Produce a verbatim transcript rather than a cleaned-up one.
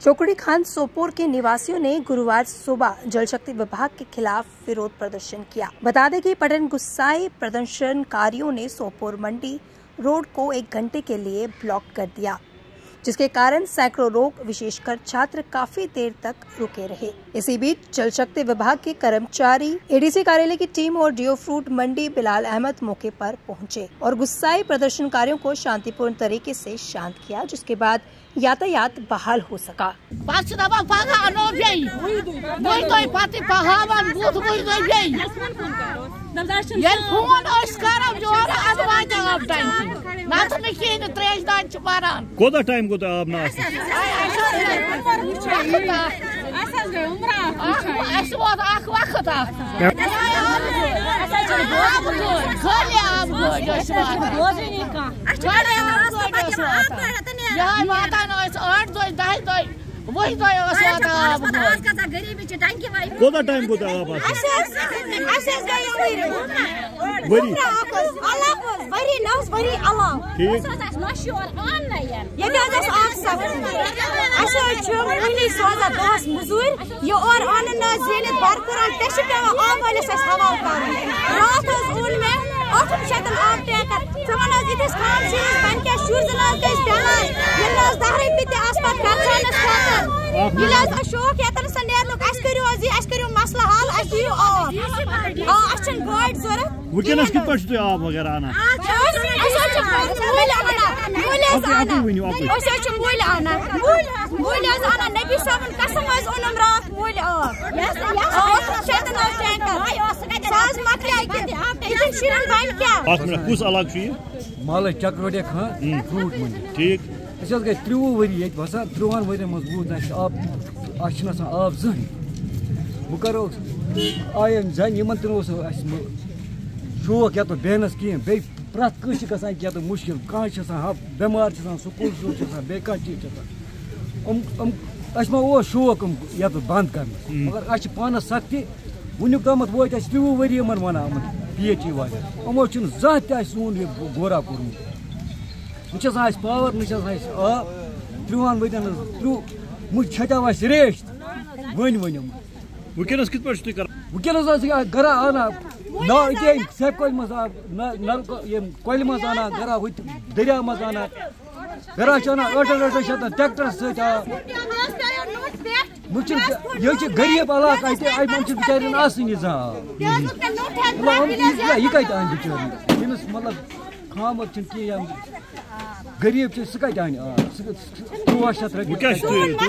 चौकड़ी खान सोपोर के निवासियों ने गुरुवार सुबह जल शक्ति विभाग के खिलाफ विरोध प्रदर्शन किया। बता दें कि पटन गुस्साए प्रदर्शनकारियों ने सोपोर मंडी रोड को एक घंटे के लिए ब्लॉक कर दिया, जिसके कारण सैकड़ों लोग विशेषकर छात्र काफी देर तक रुके रहे। इसी बीच जल शक्ति विभाग के कर्मचारी, एडीसी कार्यालय की टीम और जियो फ्रूट मंडी बिलाल अहमद मौके पर पहुंचे और गुस्साए प्रदर्शनकारियों को शांतिपूर्ण तरीके से शांत किया, जिसके बाद यातायात बहाल हो सका। कोता टाइम को आप ना वही तो गरीबी कोता टाइम को आप शौक यतन नेरनुक मसला हल गाड़ जरूरत वुनकस कित पे आब वगैरह आना नबी साहब कसम ओनम रात मूल कुछ अलग माल चक्रवटिया खान फ्रूट मंडी ठीक गई त्रुवु वरी ये बसान त्रुवन वरी मज बूद आब आब जहन बह करो आय जन यमन तन शौक या तो बेहनस कहें बे प्रत कस क्या तो मुश्किल कह बेमार स्कूल बे चीज मा शौक या तो बंद कर मगर अस पानस सख्ती वुनिक तम वो त्रुवु वरी वन पी एच ई वाले यमो जह तन यह गोरा कोर्मुत ना पावर ना आब त्रुवन वन त्रुव मुझ छटाव रेश वन वन वुनकस कित पे वुनकस गरा आना ना ये सेप कल मज नल कल मज आना गरा हु दरिया मज आना गरा आना अटर अटर शतन ट्रैक्टर सत ये गरीब इलाका बिचार आसनी जहाँ यह कत आन बिचार यमिस मतलब खामत कह गरीब सह कत आन त्रुवा शत रपी